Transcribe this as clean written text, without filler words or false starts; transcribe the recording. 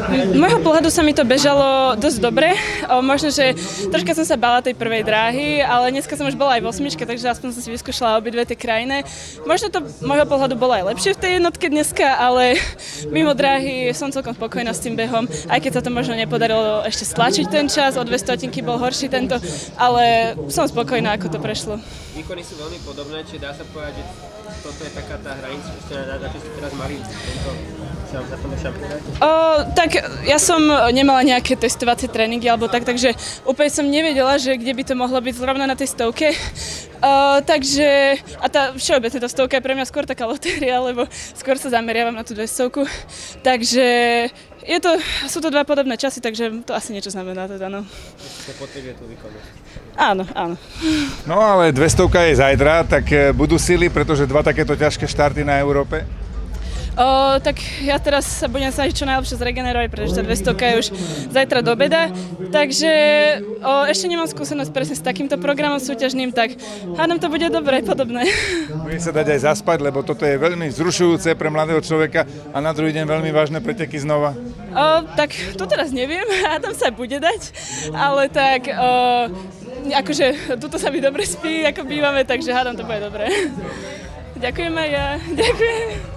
Z môjho pohľadu sa mi to bežalo dosť dobre. Možno, že troška som sa bála tej prvej dráhy, ale dneska som už bola aj v osmičke, takže aspoň som si vyskúšala obidve tie krajiny. Možno to z môjho pohľadu bolo aj lepšie v tej jednotke dneska, ale mimo dráhy som celkom spokojná s tým behom, aj keď sa to možno nepodarilo ešte stlačiť ten čas, o 200 bol horší tento, ale som spokojná, ako to prešlo. Výkony sú veľmi podobné, či dá sa povedať, že toto je taká tá hranica, čo ste teraz mali na tom šampionáte? Tak ja som nemala nejaké testovacie tréningy alebo tak, takže úplne som nevedela, že kde by to mohlo byť zrovna na tej stovke. Takže, a tá všeobecne tá stovka je pre mňa skôr taká lotéria, lebo skôr sa zameriavam na tú 200. Takže sú to dva podobné časy, takže to asi niečo znamená teda, no. To potrebuje tú výkonnosť. Áno, áno. No ale 200 je zajtra, tak budú sily, pretože dva takéto ťažké štarty na Európe? Tak ja teraz sa budem snažiť čo najlepšie zregenerovať, pretože tá 200 je už zajtra do obeda. Takže ešte nemám skúsenosť presne s takýmto programom súťažným, tak hádam to bude dobre, podobné. Bude sa dať aj zaspať, lebo toto je veľmi vzrušujúce pre mladého človeka a na druhý deň veľmi vážne preteky znova. Tak to teraz neviem, hádam sa bude dať, ale tak akože tuto sa mi dobre spí, ako bývame, takže hádam to bude dobre. Ďakujem aj ja. Ďakujem.